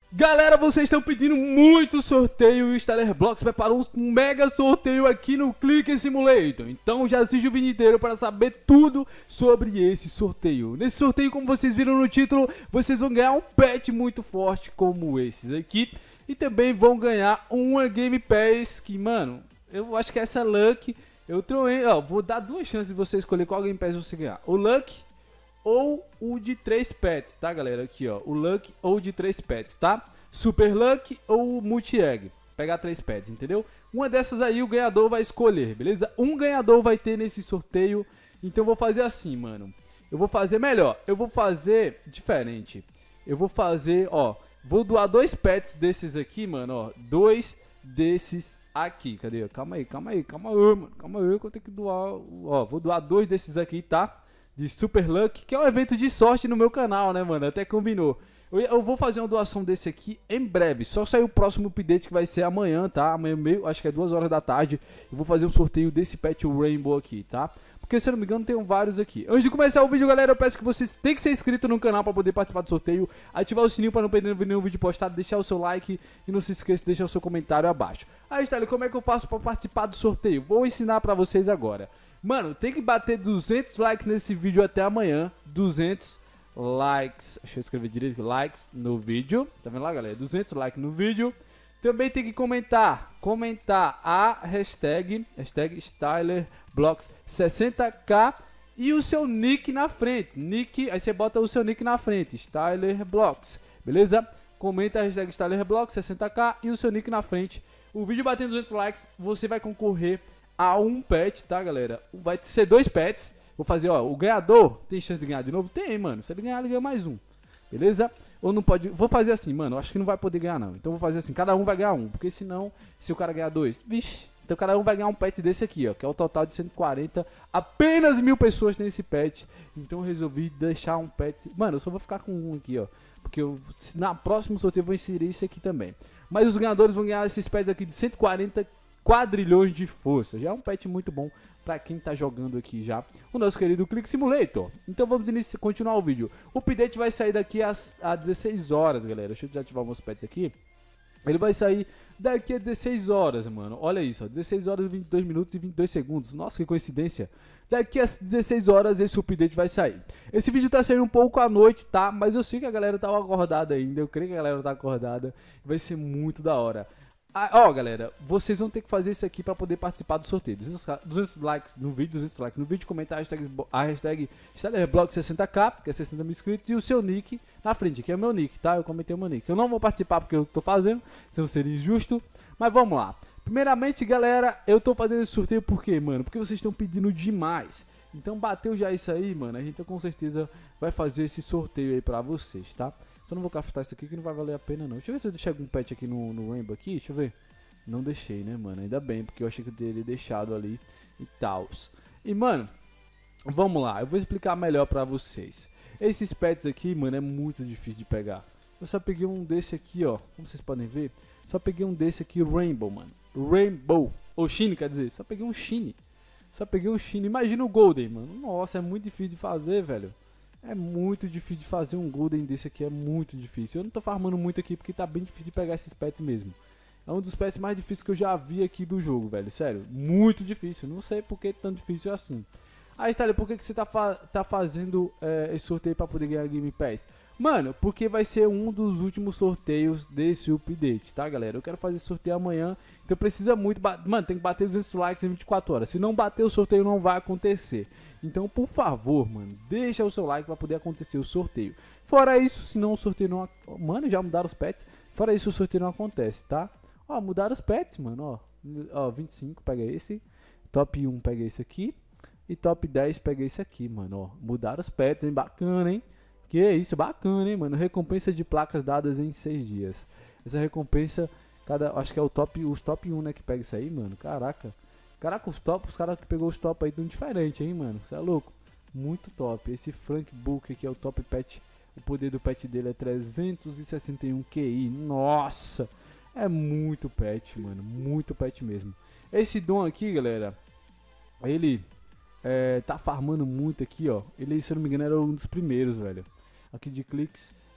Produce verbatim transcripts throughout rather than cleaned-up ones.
Galera, vocês estão pedindo muito sorteio e o Stellar Blocks preparou um mega sorteio aqui no Click Simulator. Então já assiste o vídeo inteiro para saber tudo sobre esse sorteio. Nesse sorteio, como vocês viram no título, vocês vão ganhar um pet muito forte como esses aqui. E também vão ganhar uma Game Pass que, mano, eu acho que essa Luck, eu troei, ó, vou dar duas chances de você escolher qual Game Pass você ganhar. O Luck ou o de três pets, tá, galera? Aqui, ó, o Luck ou de três pets, tá? Super Luck ou Multi Egg, pegar três pets, entendeu? Uma dessas aí o ganhador vai escolher, beleza? Um ganhador vai ter nesse sorteio, então eu vou fazer assim, mano. Eu vou fazer melhor, eu vou fazer diferente. Eu vou fazer, ó, vou doar dois pets desses aqui, mano, ó, dois desses aqui, cadê? Calma aí, calma aí, calma aí, mano, calma aí que eu tenho que doar, ó, vou doar dois desses aqui, tá? De Super Luck, que é um evento de sorte no meu canal, né, mano? Até combinou. Eu, eu vou fazer uma doação desse aqui em breve. Só sair o próximo update que vai ser amanhã, tá? Amanhã meio, acho que é duas horas da tarde. Eu vou fazer um sorteio desse pet Rainbow aqui, tá? Porque se eu não me engano tem vários aqui. Antes de começar o vídeo, galera, eu peço que vocês tenham que ser inscritos no canal para poder participar do sorteio. Ativar o sininho para não perder nenhum vídeo postado. Deixar o seu like e não se esqueça de deixar o seu comentário abaixo. Aí, Stellar, como é que eu faço para participar do sorteio? Vou ensinar para vocês agora. Mano, tem que bater duzentos likes nesse vídeo até amanhã. duzentos likes. Deixa eu escrever direito. Likes no vídeo. Tá vendo lá, galera? duzentos likes no vídeo. Também tem que comentar. Comentar a hashtag. Hashtag StylerBlocks sessenta K. E o seu nick na frente. Nick. Aí você bota o seu nick na frente. StylerBlocks. Beleza? Comenta a hashtag StylerBlocks sessenta K. E o seu nick na frente. O vídeo batendo duzentos likes. Você vai concorrer a um pet, tá, galera? Vai ser dois pets. Vou fazer, ó, o ganhador tem chance de ganhar de novo? Tem, mano. Se ele ganhar, ele ganha mais um. Beleza? Ou não pode... Vou fazer assim, mano. Acho que não vai poder ganhar, não. Então vou fazer assim. Cada um vai ganhar um. Porque senão, se o cara ganhar dois... Vixe. Então cada um vai ganhar um pet desse aqui, ó. Que é o total de cento e quarenta. Apenas mil pessoas nesse pet. Então eu resolvi deixar um pet... Mano, eu só vou ficar com um aqui, ó. Porque eu, na próxima sorteio eu vou inserir isso aqui também. Mas os ganhadores vão ganhar esses pets aqui de cento e quarenta quadrilhões de força. Já é um pet muito bom pra quem tá jogando aqui já o nosso querido Click Simulator. Então vamos iniciar, continuar o vídeo. O update vai sair daqui às, às dezesseis horas, galera. Deixa eu desativar meus pets aqui. Ele vai sair daqui a dezesseis horas, mano. Olha isso, ó. dezesseis horas, vinte e dois minutos e vinte e dois segundos. Nossa, que coincidência. Daqui às dezesseis horas esse update vai sair. Esse vídeo tá saindo um pouco à noite, tá? Mas eu sei que a galera tá acordada ainda. Eu creio que a galera tá acordada. Vai ser muito da hora. Ó, oh, galera, vocês vão ter que fazer isso aqui para poder participar do sorteio. duzentos likes no vídeo, duzentos likes no vídeo, comentar a hashtag, a hashtag StylerBlocks sessenta K, que é sessenta mil inscritos, e o seu nick na frente, que é o meu nick, tá? Eu comentei o meu nick. Eu não vou participar porque eu tô fazendo, senão seria injusto, mas vamos lá. Primeiramente, galera, eu tô fazendo esse sorteio por quê, mano? Porque vocês estão pedindo demais. Então bateu já isso aí, mano, a gente com certeza vai fazer esse sorteio aí pra vocês, tá? Só não vou craftar isso aqui que não vai valer a pena não. Deixa eu ver se eu deixei algum pet aqui no, no Rainbow aqui, deixa eu ver. Não deixei, né, mano? Ainda bem, porque eu achei que eu teria deixado ali e tal. E, mano, vamos lá, eu vou explicar melhor pra vocês. Esses pets aqui, mano, é muito difícil de pegar. Eu só peguei um desse aqui, ó, como vocês podem ver. Só peguei um desse aqui, Rainbow, mano. Rainbow, ou Shine, quer dizer, só peguei um Shine. Só peguei um Shine, imagina o Golden, mano. Nossa, é muito difícil de fazer, velho. É muito difícil de fazer um Golden desse aqui, é muito difícil. Eu não tô farmando muito aqui porque tá bem difícil de pegar esses pets mesmo. É um dos pets mais difíceis que eu já vi aqui do jogo, velho. Sério, muito difícil. Não sei por que tão difícil assim. Aí, Stellar, por que, que você tá, fa tá fazendo é, esse sorteio pra poder ganhar Game Pass? Mano, porque vai ser um dos últimos sorteios desse update, tá, galera? Eu quero fazer sorteio amanhã, então precisa muito... Mano, tem que bater duzentos likes em vinte e quatro horas. Se não bater, o sorteio não vai acontecer. Então, por favor, mano, deixa o seu like pra poder acontecer o sorteio. Fora isso, senão o sorteio não... Mano, já mudaram os pets. Fora isso, o sorteio não acontece, tá? Ó, mudaram os pets, mano, ó. Ó, vinte e cinco, pega esse. Top um, pega esse aqui. E top dez, pega esse aqui, mano, ó. Mudaram os pets, hein? Bacana, hein? Que isso, bacana, hein, mano? Recompensa de placas dadas em seis dias. Essa recompensa, cada, acho que é o top, os top um, né, que pega isso aí, mano. Caraca. Caraca, os top, os caras que pegou os top aí tão diferente, hein, mano. Você é louco? Muito top. Esse Frank Book aqui é o top pet. O poder do pet dele é trezentos e sessenta e um Q I. Nossa! É muito pet, mano. Muito pet mesmo. Esse Dom aqui, galera, ele é, tá farmando muito aqui, ó. Ele, se eu não me engano, era um dos primeiros, velho. Aqui de cliques.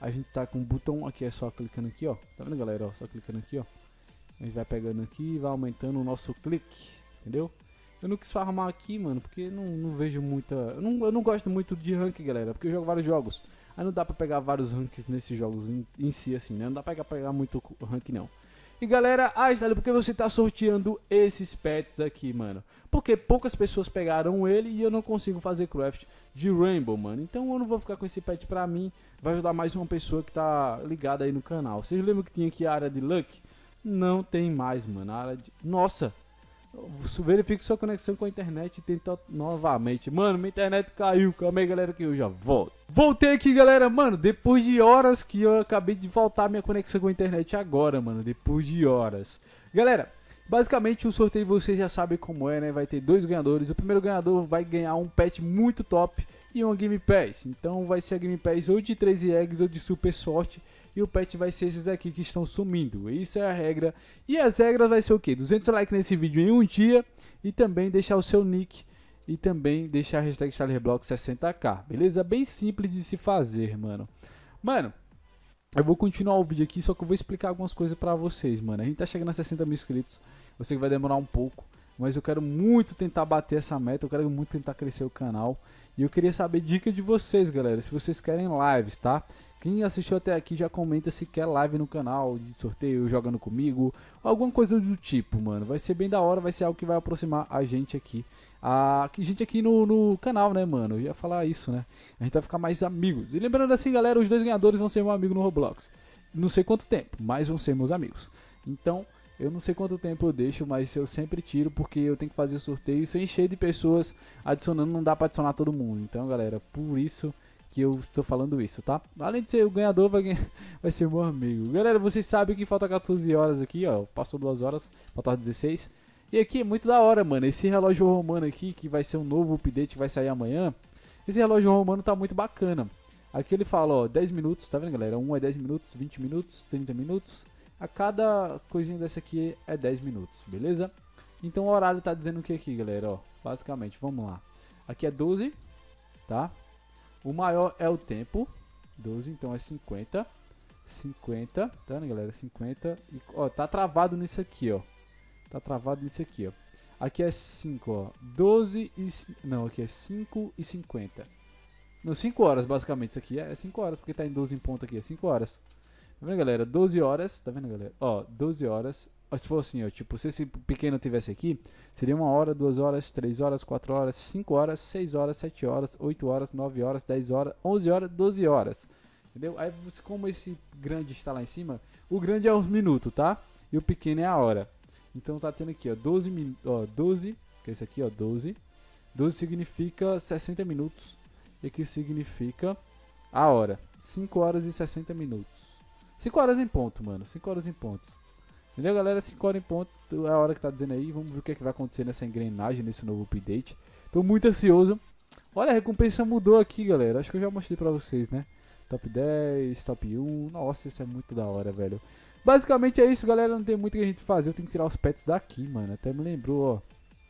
A gente tá com o botão aqui, é só clicando aqui, ó. Tá vendo, galera? Ó, só clicando aqui, ó. A gente vai pegando aqui e vai aumentando o nosso clique, entendeu? Eu não quis farmar aqui, mano, porque não, não vejo muita... Eu não, eu não gosto muito de rank, galera, porque eu jogo vários jogos. Aí não dá pra pegar vários ranks nesses jogos em, em si, assim, né? Não dá pra pegar, pegar muito rank, não. E galera, ah, Style, por que você tá sorteando esses pets aqui, mano? Porque poucas pessoas pegaram ele e eu não consigo fazer craft de Rainbow, mano. Então eu não vou ficar com esse pet pra mim. Vai ajudar mais uma pessoa que tá ligada aí no canal. Vocês lembram que tinha aqui a área de Luck? Não tem mais, mano. A área de... Nossa! Verifique sua conexão com a internet e tenta novamente. Mano, minha internet caiu. Calma aí, galera, que eu já volto. Voltei aqui, galera. Mano, depois de horas que eu acabei de voltar minha conexão com a internet agora, mano. Depois de horas. Galera, basicamente o sorteio vocês já sabem como é, né? Vai ter dois ganhadores. O primeiro ganhador vai ganhar um pet muito top e uma Game Pass. Então vai ser a Game Pass ou de treze eggs ou de super sorte. E o pet vai ser esses aqui que estão sumindo. Isso é a regra. E as regras vai ser o quê? duzentos likes nesse vídeo em um dia. E também deixar o seu nick. E também deixar a hashtag StylerBlock sessenta k. Beleza? Bem simples de se fazer, mano. Mano, eu vou continuar o vídeo aqui. Só que eu vou explicar algumas coisas pra vocês, mano. A gente tá chegando a sessenta mil inscritos. Eu sei que vai demorar um pouco. Mas eu quero muito tentar bater essa meta. Eu quero muito tentar crescer o canal. E eu queria saber dica de vocês, galera. Se vocês querem lives, tá? Quem assistiu até aqui já comenta se quer live no canal de sorteio, jogando comigo, alguma coisa do tipo, mano. Vai ser bem da hora, vai ser algo que vai aproximar a gente aqui. A gente aqui no, no canal, né, mano? Eu ia falar isso, né? A gente vai ficar mais amigos. E lembrando assim, galera, os dois ganhadores vão ser meu amigo no Roblox. Não sei quanto tempo, mas vão ser meus amigos. Então, eu não sei quanto tempo eu deixo, mas eu sempre tiro porque eu tenho que fazer o sorteio. Sem cheio de pessoas adicionando, não dá pra adicionar todo mundo. Então, galera, por isso que eu tô falando isso, tá? Além de ser o ganhador, vai, ganhar, vai ser meu amigo. Galera, vocês sabem que falta quatorze horas aqui, ó. Passou duas horas, falta dezesseis. E aqui é muito da hora, mano. Esse relógio romano aqui, que vai ser um novo update que vai sair amanhã. Esse relógio romano tá muito bacana. Aqui ele fala, ó, dez minutos, tá vendo, galera? Um é dez minutos, vinte minutos, trinta minutos. A cada coisinha dessa aqui é dez minutos, beleza? Então o horário tá dizendo o que aqui, galera, ó. Basicamente, vamos lá. Aqui é doze, tá? O maior é o tempo, doze, então é cinquenta, cinquenta, tá vendo, galera, cinquenta, e, ó, tá travado nisso aqui, ó, tá travado nisso aqui, ó, aqui é cinco, ó, doze e, não, aqui é cinco e cinquenta, não, cinco horas basicamente, isso aqui é cinco horas, porque tá em doze em ponto aqui, é cinco horas, tá vendo, galera, doze horas, tá vendo, galera, ó, doze horas, se for assim, ó, tipo, se esse pequeno tivesse aqui, seria uma hora, duas horas, três horas, quatro horas, cinco horas, seis horas, sete horas, oito horas, nove horas, dez horas, onze horas, doze horas. Entendeu? Aí, como esse grande está lá em cima, o grande é os minutos, tá? E o pequeno é a hora. Então tá tendo aqui, ó, doze minutos, ó, doze, que é esse aqui, ó, doze. doze significa sessenta minutos. E aqui significa a hora. cinco horas e sessenta minutos. cinco horas em ponto, mano. cinco horas em pontos. Entendeu, galera? cinco horas em ponto é a hora que tá dizendo aí. Vamos ver o que, é que vai acontecer nessa engrenagem, nesse novo update. Tô muito ansioso. Olha, a recompensa mudou aqui, galera. Acho que eu já mostrei pra vocês, né? Top dez, top um. Nossa, isso é muito da hora, velho. Basicamente é isso, galera. Não tem muito o que a gente fazer. Eu tenho que tirar os pets daqui, mano. Até me lembrou, ó.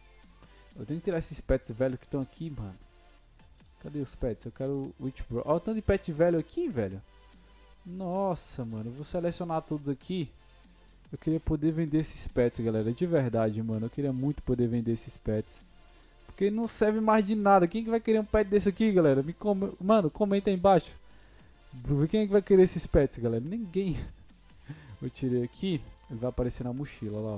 Eu tenho que tirar esses pets velhos que estão aqui, mano. Cadê os pets? Eu quero o Witch Bro. Olha o tanto de pet velho aqui, velho. Nossa, mano. Eu vou selecionar todos aqui. Eu queria poder vender esses pets, galera, de verdade, mano. Eu queria muito poder vender esses pets. Porque não serve mais de nada. Quem que vai querer um pet desse aqui, galera? Me com... Mano, comenta aí embaixo. Quem é que vai querer esses pets, galera? Ninguém. Eu tirei aqui. Ele vai aparecer na mochila, lá, ó.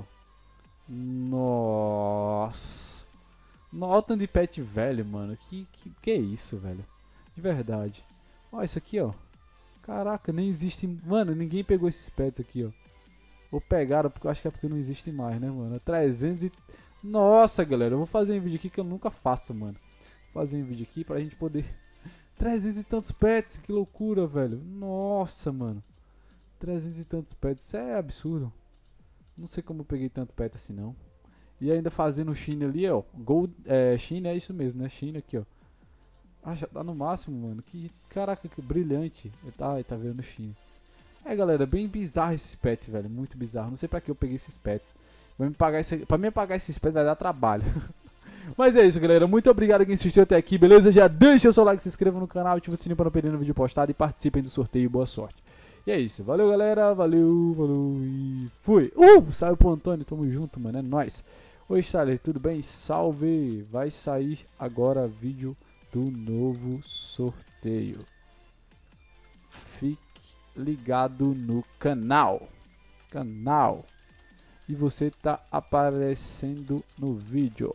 Nossa. Olha o tanto de pet velho, mano. Que, que, que é isso, velho? De verdade. Olha isso aqui, ó. Caraca, nem existe... Mano, ninguém pegou esses pets aqui, ó. Ou pegaram, porque eu acho que é porque não existe mais, né, mano? trezentos e... Nossa, galera, eu vou fazer um vídeo aqui que eu nunca faço, mano. Vou fazer um vídeo aqui pra gente poder... trezentos e tantos pets, que loucura, velho. Nossa, mano. trezentos e tantos pets, isso é absurdo. Não sei como eu peguei tanto pet assim, não. E ainda fazendo o China ali, ó. Gold, é, China é isso mesmo, né? China aqui, ó. Ah, já tá no máximo, mano. Que, caraca, que brilhante. Tá, tá vendo o China. É, galera, bem bizarro esses pets, velho. Muito bizarro. Não sei pra que eu peguei esses pets. Vai me pagar esse... Pra mim pagar esses pets vai dar trabalho. Mas é isso, galera. Muito obrigado a quem assistiu até aqui, beleza? Já deixa o seu like, se inscreva no canal, ativa o sininho para não perder nenhum vídeo postado e participem do sorteio. Boa sorte. E é isso. Valeu, galera. Valeu, valeu e fui. Uh! Saiu pro Antônio. Tamo junto, mano. É nóis. Oi, Styler. Tudo bem? Salve. Vai sair agora vídeo do novo sorteio. Fique ligado no canal. Canal. E você tá aparecendo no vídeo.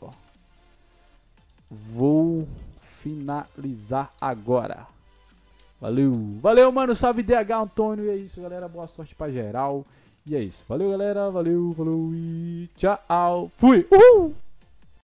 Vou finalizar agora. Valeu. Valeu, mano. Salve D H Antônio. E é isso, galera. Boa sorte pra geral. E é isso. Valeu, galera. Valeu, falou e tchau. Fui. Uhul.